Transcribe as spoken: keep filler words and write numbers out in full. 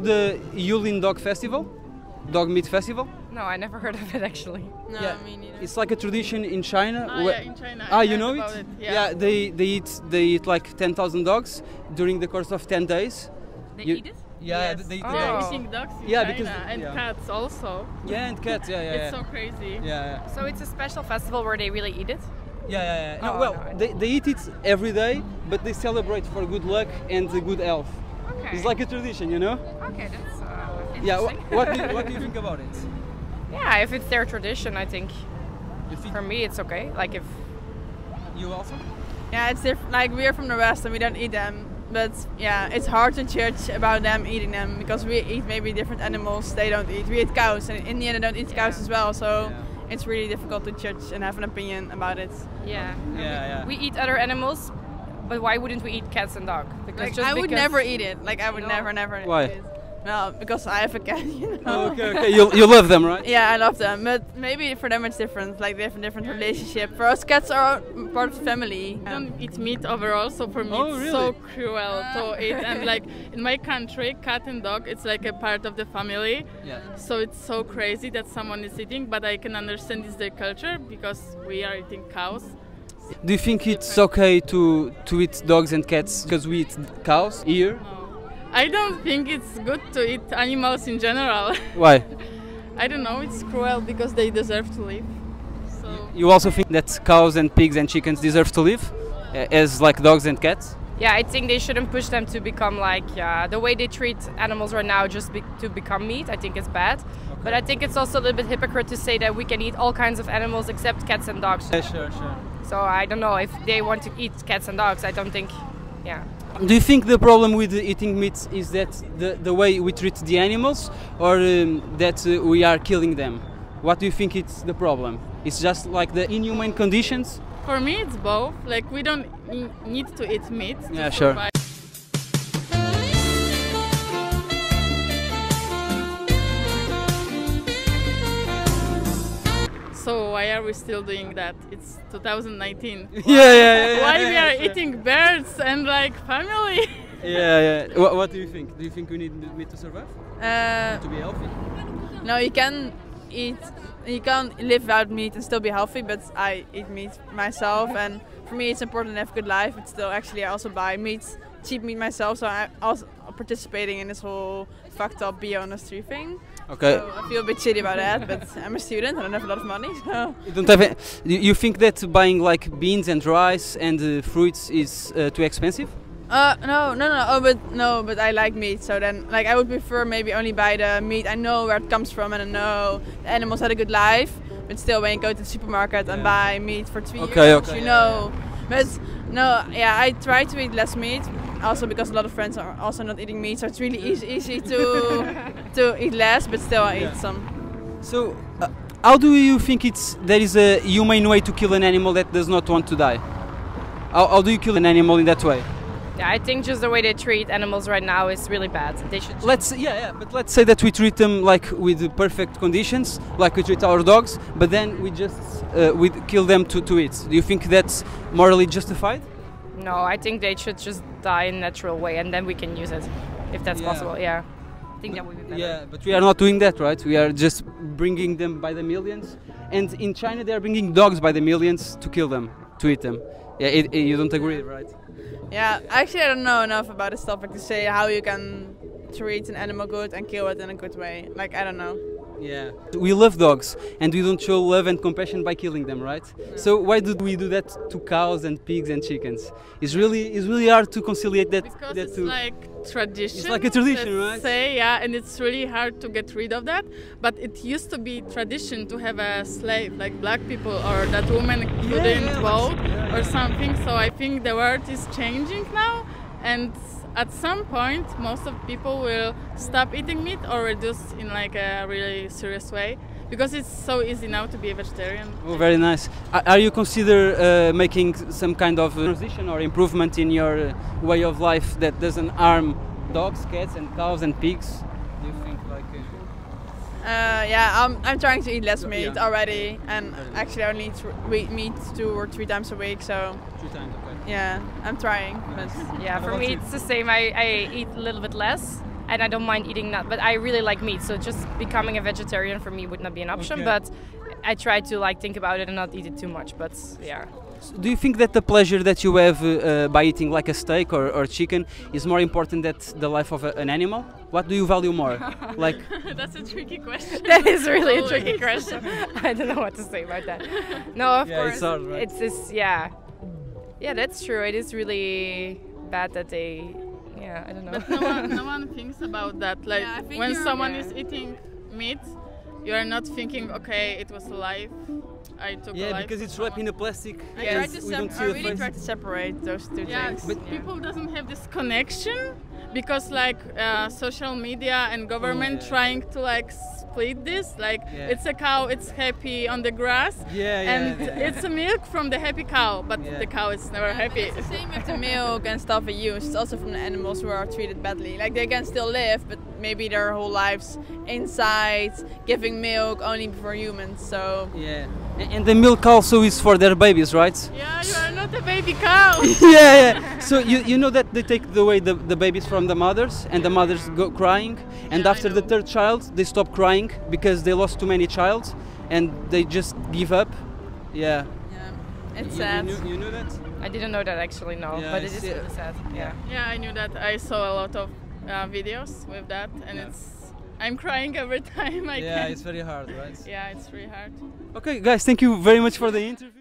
the Yulin Dog Festival? Dog Meat Festival? No, I never heard of it actually. No, Yeah. me neither. It's like a tradition in China. Ah, where- yeah, in China. Ah, I you heard know about it? it, yeah. they they eat they eat like ten thousand dogs during the course of ten days. They You- eat it? Yeah, Yes. they eat Oh. the They're dogs. eating dogs in Yeah, China because- and yeah. cats also. Yeah, and cats. Yeah, yeah, It's yeah. so crazy. yeah, yeah. So it's a special festival where they really eat it? Yeah, yeah, yeah. No, Oh, well, no, I they, they eat it every day, but they celebrate for good luck and uh, good health. Okay. It's like a tradition, you know? Okay, that's uh, Yeah. Wh- interesting. what do you, what do you think about it? Yeah, if it's their tradition, I think You think for me it's okay. Like if you also? Yeah, it's different. Like we're from the West and we don't eat them. But yeah, it's hard to judge about them eating them because we eat maybe different animals they don't eat. We eat cows, and in India they don't eat cows Yeah. as well. So Yeah. it's really difficult to judge and have an opinion about it. yeah, Yeah, yeah. we eat other animals, but why wouldn't we eat cats and dog? Because Like, just I would because- never eat it. Like I would No. never, never Why? eat it. No, because I have a cat, you know. Oh, okay, okay. You, you love them, right? Yeah, I love them, but maybe for them it's different. Like they have a different relationship. For us, cats are part of the family. I don't eat meat overall, so for me Oh, it's really? so cruel to eat. And like in my country, cat and dog, it's like a part of the family. Yeah. So it's so crazy that someone is eating, but I can understand it's their culture because we are eating cows. Do you think it's okay to to eat dogs and cats because we eat cows here? No. I don't think it's good to eat animals in general. Why? I don't know, it's cruel because they deserve to live. So You also think that cows and pigs and chickens deserve to live uh, as like dogs and cats? Yeah, I think they shouldn't push them to become like uh, the way they treat animals right now, just be- to become meat. I think it's bad. But I think it's also a little bit hypocrite to say that we can eat all kinds of animals except cats and dogs. Yeah, sure, sure. So I don't know if they want to eat cats and dogs. I don't think, yeah. Do you think the problem with eating meat is that the, the way we treat the animals or um, that uh, we are killing them? What do you think it's the problem? It's just like the inhumane conditions? for me it's both. Like we don't n- need to eat meat to Yeah, sure. survive. So why are we still doing that? It's two thousand nineteen. Yeah, yeah, yeah, yeah. Why yeah, we are sure. eating birds and like family? Yeah, yeah. What, what do you think? Do you think we need meat to survive? Uh, To be healthy? no, you can eat. You can live without meat and still be healthy. But I eat meat myself, and for me it's important to have a good life. But still, actually, I also buy meat, cheap meat myself. So I'm also participating in this whole fucked up bio industry thing. Okay. So I feel a bit shitty about that, but I'm a student. I don't have a lot of money, so You don't have. A, you you think that buying like beans and rice and uh, fruits is uh, too expensive? Uh, no, no, no. Oh, but no, but I like meat. So then, like, I would prefer maybe only buy the meat. I know where it comes from, and I know the animals had a good life. But still, when you go to the supermarket and Yeah. buy meat for three Okay, euros, okay, you yeah, know. But no, yeah, I try to eat less meat. Also, because a lot of friends are also not eating meat, so it's really easy, easy to to eat less. But still, I Yeah. eat some. So, uh, how do you think it's there is a humane way to kill an animal that does not want to die? How, how do you kill an animal in that way? Yeah, I think just the way they treat animals right now is really bad. They should. Let's yeah, yeah, but let's say that we treat them like with the perfect conditions, like we treat our dogs, but then we just uh, we kill them to, to eat. Do you think that's morally justified? No, I think they should just die in a natural way, and then we can use it, if that's Yeah. possible. Yeah, I think that would be better. Yeah, but we are not doing that, right? We are just bringing them by the millions, and in China they are bringing dogs by the millions to kill them, to eat them. Yeah, it, it, you don't agree, right? Yeah, actually, I don't know enough about this topic to say how you can treat an animal good and kill it in a good way. Like, I don't know. Yeah. We love dogs, and we don't show love and compassion by killing them, right? So why do we do that to cows and pigs and chickens? It's really, it's really hard to conciliate that. Because that it's two. like tradition. It's like a tradition, let's right? Say, yeah, and it's really hard to get rid of that. But it used to be tradition to have a slave, like black people, or that woman couldn't yeah, vote yeah, or yeah. something. So I think the world is changing now, and at some point, most of people will stop eating meat or reduce in like a really serious way, because it's so easy now to be a vegetarian. Oh, very nice. Are are you consider uh, making some kind of uh, transition or improvement in your uh, way of life that doesn't harm dogs, cats, and cows and pigs? Do you think like? Uh, Uh, yeah, I'm, I'm trying to eat less Yeah. meat already, and actually I only eat th- we eat meat two or three times a week. So Two times, okay. yeah, I'm trying. But Yeah, How for about me you? it's the same. I, I eat a little bit less, and I don't mind eating nut, but I really like meat, so just becoming a vegetarian for me would not be an option. Okay. But I try to like think about it and not eat it too much. But yeah. Do you think that the pleasure that you have uh, by eating like a steak or, or chicken is more important than the life of a, an animal? What do you value more? Like That's a tricky question. That is really a tricky Always. question. I don't know what to say about that. No, of Yeah, course. it's hard, right? It's this, yeah. Yeah, that's true. It is really bad that they, yeah, I don't know. But no one, no one thinks about that. Like Yeah, I think when you're- someone yeah. is eating meat, you are not thinking, okay, it was alive. I took a yeah, life because of it's wrapped in someone. a plastic. I Yes, try and to we sep- don't see I the really face. try to separate those two Yeah, things. but Yeah. people doesn't have this connection because like uh, social media and government yeah. trying to like split this. Like Yeah. it's a cow, it's happy on the grass, Yeah, yeah. and yeah. it's a milk from the happy cow, but Yeah. the cow is never happy. It's the same with the milk and stuff we use. It's also from the animals who are treated badly. Like they can still live, but maybe their whole lives inside giving milk only for humans. So Yeah, A- and the milk also is for their babies, right? Yeah, you are not a baby cow. yeah, yeah. So you, you know that they take away the, the babies from the mothers, and the mothers go crying, and Yeah, I after the know. third child they stop crying because they lost too many child, and they just give up. Yeah. yeah, it's You- sad. You, knew, you knew that? I didn't know that actually, no. Yeah, but it it's- is really sad. Yeah. Yeah, I knew that. I saw a lot of uh, videos with that, and Yeah. it's. I'm crying every time I yeah, can. it's very hard, right? Yeah, it's really hard. Okay, guys, thank you very much for the interview.